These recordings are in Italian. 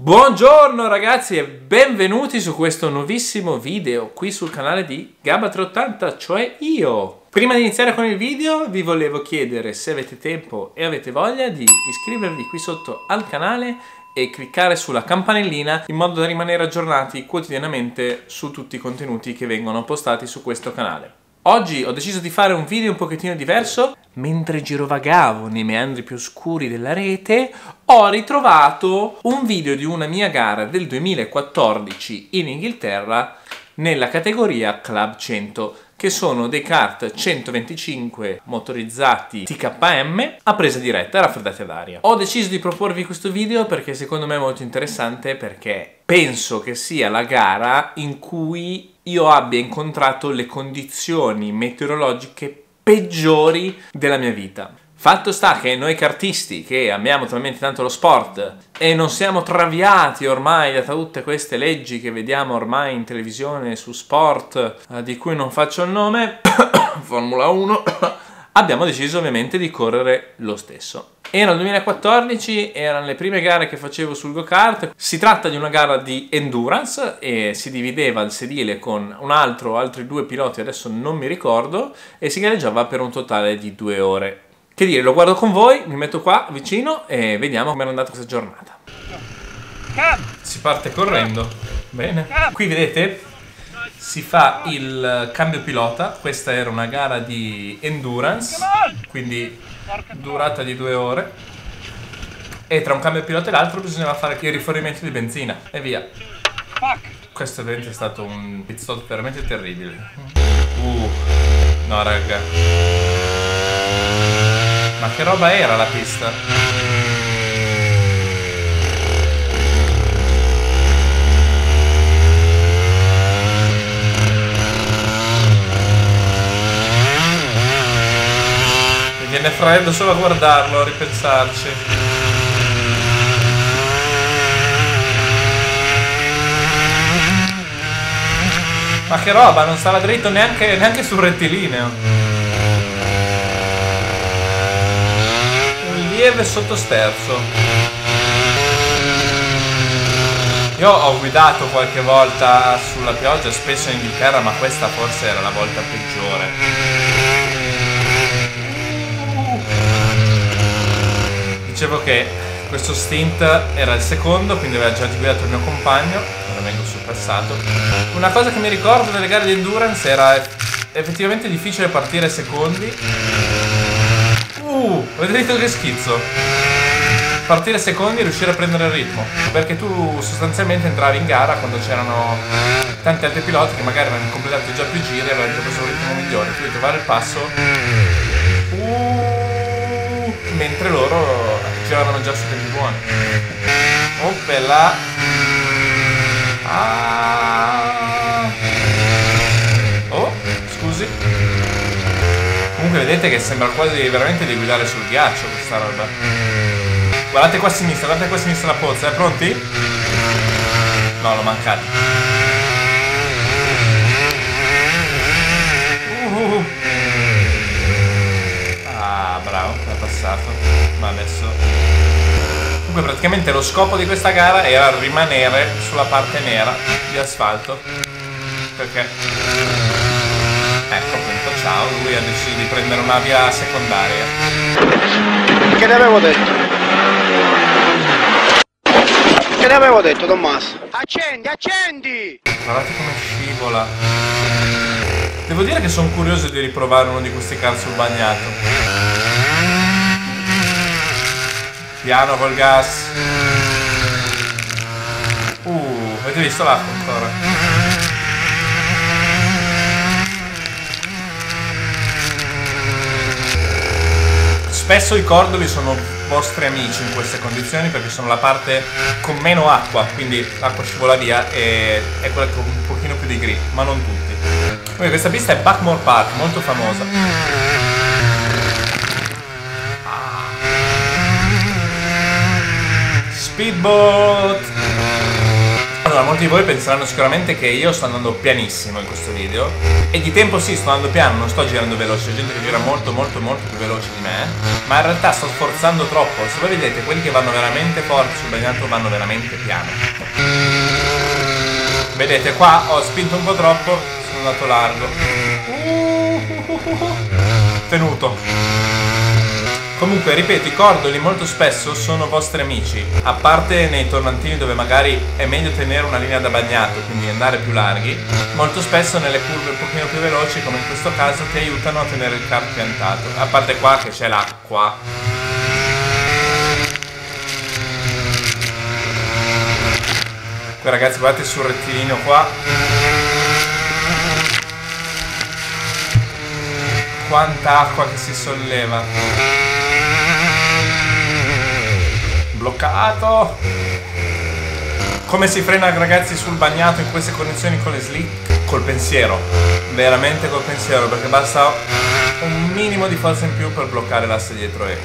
Buongiorno ragazzi e benvenuti su questo nuovissimo video qui sul canale di Gabba380, cioè io. Prima di iniziare con il video vi volevo chiedere se avete tempo e avete voglia di iscrivervi qui sotto al canale e cliccare sulla campanellina in modo da rimanere aggiornati quotidianamente su tutti i contenuti che vengono postati su questo canale. Oggi ho deciso di fare un video un pochettino diverso. Mentre girovagavo nei meandri più oscuri della rete, ho ritrovato un video di una mia gara del 2014 in Inghilterra nella categoria Club 100, che sono dei kart 125 motorizzati TKM a presa diretta, raffreddati ad aria. Ho deciso di proporvi questo video perché secondo me è molto interessante, perché penso che sia la gara in cui io abbia incontrato le condizioni meteorologiche peggiori della mia vita. Fatto sta che noi kartisti, che amiamo talmente tanto lo sport e non siamo traviati ormai da tutte queste leggi che vediamo ormai in televisione su sport, di cui non faccio il nome, Formula 1, abbiamo deciso ovviamente di correre lo stesso. Era il 2014, erano le prime gare che facevo sul go-kart. Si tratta di una gara di endurance e si divideva il sedile con un altri due piloti, adesso non mi ricordo, e si gareggiava per un totale di 2 ore. Che dire, lo guardo con voi, mi metto qua vicino e vediamo come è andata questa giornata. Si parte correndo. Bene. Qui vedete? Si fa il cambio pilota. Questa era una gara di endurance, quindi durata di 2 ore, e tra un cambio pilota e l'altro bisognava fare il rifornimento di benzina e via. Questo veramente è stato un pit stop veramente terribile. No raga, ma che roba era la pista? Mi viene freddo solo a guardarlo, a ripensarci. Ma che roba, non stava dritto neanche sul rettilineo. Un lieve sottosterzo. Io ho guidato qualche volta sulla pioggia, spesso in Inghilterra, ma questa forse era la volta peggiore. Dicevo che questo stint era il secondo, quindi aveva già guidato il mio compagno, ora vengo sorpassato. Una cosa che mi ricordo delle gare di endurance era effettivamente difficile partire secondi. Avete visto che schizzo? Partire secondi e riuscire a prendere il ritmo, perché tu sostanzialmente entravi in gara quando c'erano tanti altri piloti che magari avevano completato già più giri e avevano preso un ritmo migliore, tu devi trovare il passo mentre loro giravano già su tempi buoni. Oppela. Oh, scusi. Comunque vedete che sembra quasi veramente di guidare sul ghiaccio questa roba. Guardate qua a sinistra la pozza, pronti? No, l'ho mancato. Bravo, è passato. Ma adesso... Comunque praticamente lo scopo di questa gara era rimanere sulla parte nera di asfalto, perché ecco appunto, ciao, lui ha deciso di prendere una via secondaria. Che ne avevo detto? Che ne avevo detto, Tommaso? Accendi! Guardate come scivola. Devo dire che sono curioso di riprovare uno di questi kart sul bagnato. Piano col gas. Avete visto l'acqua ancora? Spesso i cordoli sono vostri amici in queste condizioni, perché sono la parte con meno acqua, quindi l'acqua scivola via e è quella con un pochino più di grip, ma non tutti. Quindi questa pista è Buckmore Park, molto famosa. Speedboat. Allora, molti di voi penseranno sicuramente che io sto andando pianissimo in questo video, e di tempo sì, sto andando piano, non sto girando veloce, c'è gente che gira molto molto molto più veloce di me, ma in realtà sto sforzando troppo. Se voi vedete, quelli che vanno veramente forti sul bagnato vanno veramente piano. Vedete, qua ho spinto un po' troppo, sono andato largo. Tenuto. Comunque, ripeto, i cordoli molto spesso sono vostri amici, a parte nei tornantini dove magari è meglio tenere una linea da bagnato, quindi andare più larghi. Molto spesso nelle curve un pochino più veloci, come in questo caso, ti aiutano a tenere il kart piantato. A parte qua che c'è l'acqua. Qui ragazzi, guardate sul rettilineo qua. Quanta acqua che si solleva. Bloccato. Come si frena ragazzi sul bagnato in queste condizioni con le slick? Col pensiero, veramente col pensiero, perché basta un minimo di forza in più per bloccare l'asse dietro e...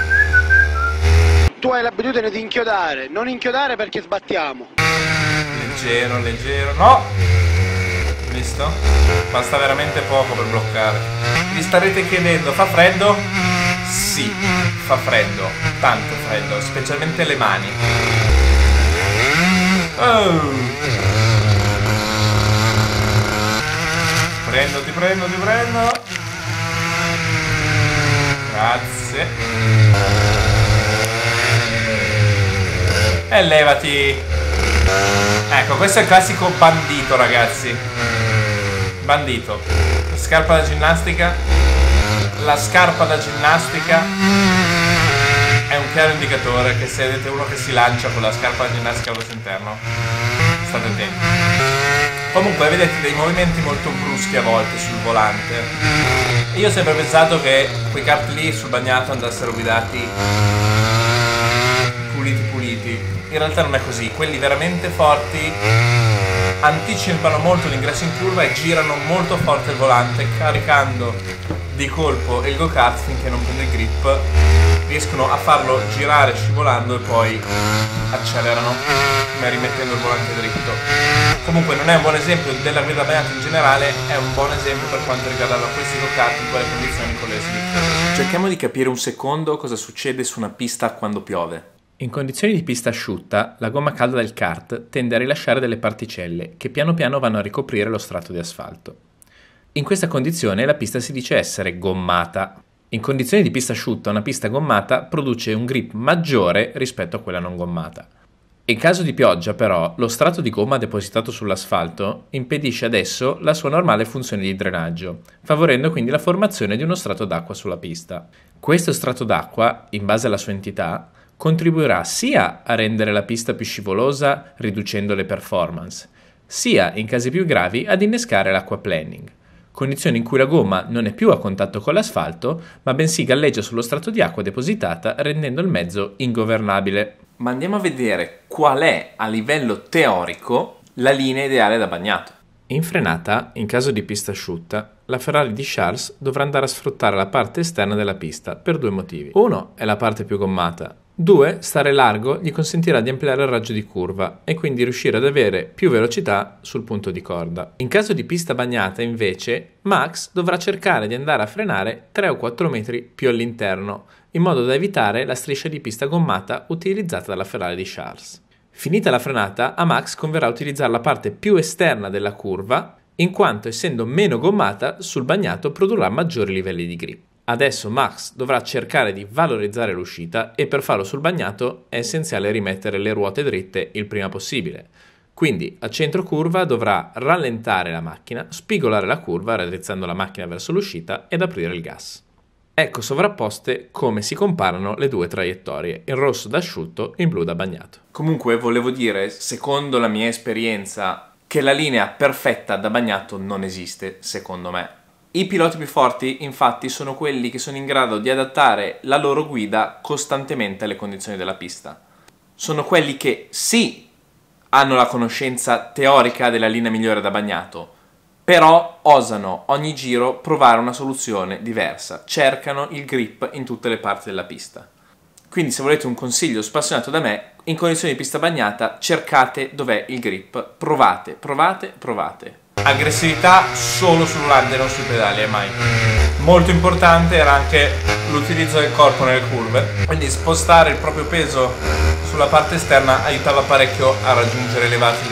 Tu hai l'abitudine di inchiodare, non inchiodare perché sbattiamo. Leggero, leggero, no! Visto? Basta veramente poco per bloccare. Vi starete chiedendo, fa freddo? Sì, fa freddo, tanto freddo, specialmente le mani. Oh. Ti prendo. Grazie. E levati. Ecco, questo è il classico bandito, ragazzi. Bandito. Scarpa da ginnastica. La scarpa da ginnastica è un chiaro indicatore che se vedete uno che si lancia con la scarpa da ginnastica allo stesso interno, state attenti. Comunque vedete dei movimenti molto bruschi a volte sul volante. Io ho sempre pensato che quei kart lì sul bagnato andassero guidati puliti. In realtà non è così. Quelli veramente forti anticipano molto l'ingresso in curva e girano molto forte il volante, caricando di colpo il go-kart finché non prende il grip, riescono a farlo girare scivolando e poi accelerano, ma rimettendo il volante dritto. Comunque non è un buon esempio della guida bagnata in generale, è un buon esempio per quanto riguarda questi go-kart in quelle condizioni con le slick. Cerchiamo di capire un secondo cosa succede su una pista quando piove. In condizioni di pista asciutta, la gomma calda del kart tende a rilasciare delle particelle che piano piano vanno a ricoprire lo strato di asfalto. In questa condizione la pista si dice essere gommata. In condizioni di pista asciutta una pista gommata produce un grip maggiore rispetto a quella non gommata. In caso di pioggia però lo strato di gomma depositato sull'asfalto impedisce adesso la sua normale funzione di drenaggio, favorendo quindi la formazione di uno strato d'acqua sulla pista. Questo strato d'acqua, in base alla sua entità, contribuirà sia a rendere la pista più scivolosa riducendo le performance, sia in casi più gravi ad innescare l'acquaplaning. Condizioni in cui la gomma non è più a contatto con l'asfalto, ma bensì galleggia sullo strato di acqua depositata, rendendo il mezzo ingovernabile. Ma andiamo a vedere qual è, a livello teorico, la linea ideale da bagnato. In frenata, in caso di pista asciutta, la Ferrari di Charles dovrà andare a sfruttare la parte esterna della pista per due motivi. Uno è la parte più gommata. 2. Stare largo gli consentirà di ampliare il raggio di curva e quindi riuscire ad avere più velocità sul punto di corda. In caso di pista bagnata, invece, Max dovrà cercare di andare a frenare 3 o 4 metri più all'interno, in modo da evitare la striscia di pista gommata utilizzata dalla Ferrari di Charles. Finita la frenata, a Max converrà utilizzare la parte più esterna della curva, in quanto essendo meno gommata, sul bagnato produrrà maggiori livelli di grip. Adesso Max dovrà cercare di valorizzare l'uscita e per farlo sul bagnato è essenziale rimettere le ruote dritte il prima possibile. Quindi a centro curva dovrà rallentare la macchina, spigolare la curva raddrizzando la macchina verso l'uscita ed aprire il gas. Ecco sovrapposte come si comparano le due traiettorie, in rosso da asciutto e in blu da bagnato. Comunque volevo dire, secondo la mia esperienza, che la linea perfetta da bagnato non esiste, secondo me. I piloti più forti, infatti, sono quelli che sono in grado di adattare la loro guida costantemente alle condizioni della pista. Sono quelli che sì, hanno la conoscenza teorica della linea migliore da bagnato, però osano ogni giro provare una soluzione diversa, cercano il grip in tutte le parti della pista. Quindi se volete un consiglio spassionato da me, in condizioni di pista bagnata cercate dov'è il grip, provate. Aggressività solo sul volante, non sui pedali, mai. Molto importante era anche l'utilizzo del corpo nelle curve, quindi spostare il proprio peso sulla parte esterna aiutava parecchio a raggiungere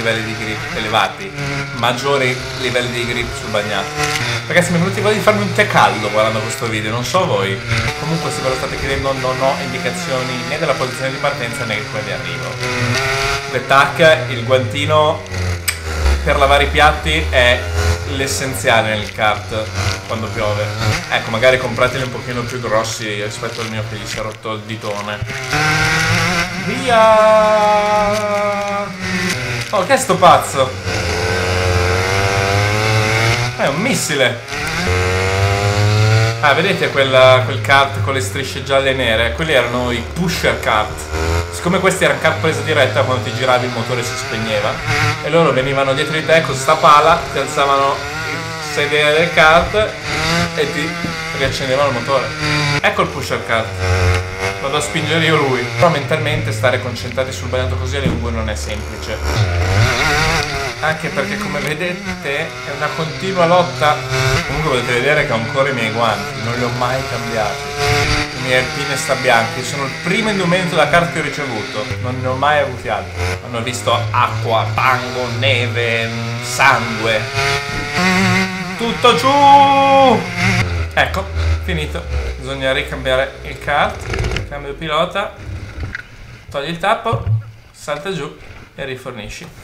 maggiori livelli di grip sul bagnato. Ragazzi, mi è venuto voglia di farmi un tè caldo guardando questo video, non so voi. Comunque se ve lo state chiedendo non ho indicazioni né della posizione di partenza né di quella di arrivo. L'attack, il guantino per lavare i piatti è l'essenziale nel kart quando piove. Ecco, magari comprateli un pochino più grossi rispetto al mio che gli si è rotto il ditone. Via! Oh, che è sto pazzo? È un missile! Ah, vedete quel kart con le strisce gialle e nere? Quelli erano i pusher kart. Siccome questi erano kart presa diretta, quando ti giravi il motore si spegneva e loro venivano dietro di te con sta pala, ti alzavano il sedere del kart e ti riaccendevano il motore. Ecco il pusher kart. Vado a spingere io lui. Però mentalmente stare concentrati sul bagnato così a lungo non è semplice. Anche perché, come vedete, è una continua lotta. Comunque potete vedere che ho ancora i miei guanti, non li ho mai cambiati. I miei alpine sta bianchi, sono il primo indumento da kart che ho ricevuto, non ne ho mai avuti altri. Hanno visto acqua, fango, neve, sangue. Tutto giù! Ecco, finito. Bisogna ricambiare il kart, cambio pilota, togli il tappo, salta giù e rifornisci.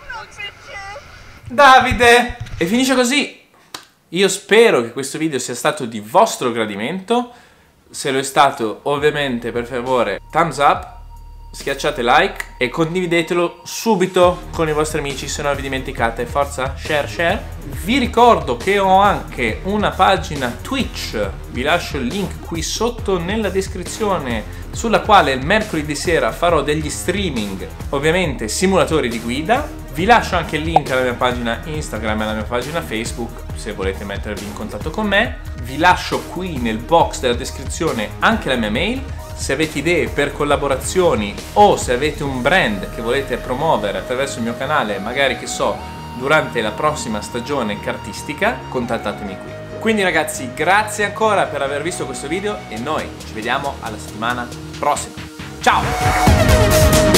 Davide! E finisce così. Io spero che questo video sia stato di vostro gradimento. Se lo è stato, ovviamente, per favore, thumbs up, schiacciate like e condividetelo subito con i vostri amici, se no vi dimenticate. Forza, share. Vi ricordo che ho anche una pagina Twitch, vi lascio il link qui sotto nella descrizione, sulla quale il mercoledì sera farò degli streaming, ovviamente simulatori di guida. Vi lascio anche il link alla mia pagina Instagram e alla mia pagina Facebook se volete mettervi in contatto con me. Vi lascio qui nel box della descrizione anche la mia mail. Se avete idee per collaborazioni o se avete un brand che volete promuovere attraverso il mio canale, magari che so, durante la prossima stagione kartistica, contattatemi qui. Quindi ragazzi, grazie ancora per aver visto questo video e noi ci vediamo alla settimana prossima. Ciao!